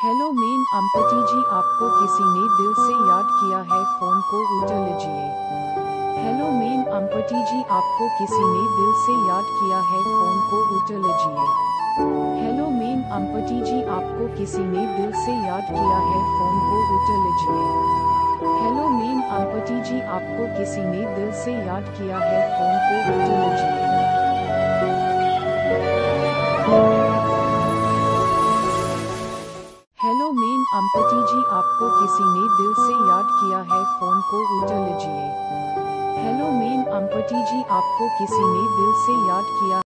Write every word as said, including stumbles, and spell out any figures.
Hello main अम्पटी जी, आपको किसी ने दिल से याद किया है, फोन को उठा लीजिए। हेलो मेन अम्पटी जी, आपको किसी ने दिल से याद किया है, फोन को उठा लीजिए। हेलो मेन अम्पटी जी, आपको किसी ने दिल से याद किया है, फोन को उठा लीजिए। हेलो मेन अम्पटी जी, आपको किसी ने दिल से याद किया है, फोन को उठा लीजिए। हेलो मेन अम्पटी जी, आपको किसी ने दिल से याद किया है, फोन को उठा लीजिए। हेलो मेन अम्पटी जी, आपको किसी ने दिल से याद किया